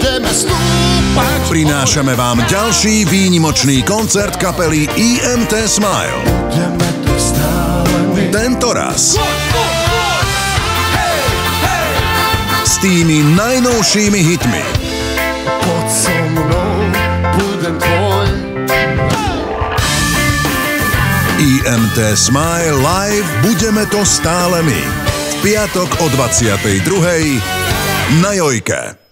budeme stúpať. Prinášame vám ďalší výnimočný koncert kapely IMT Smile. Budeme tu stále my. Tento raz s tými najnovšími hitmi. Poď so mnou, budem tvoj. IMT Smile Live Budeme to stále my. V piatok o 22:00 na Jojke.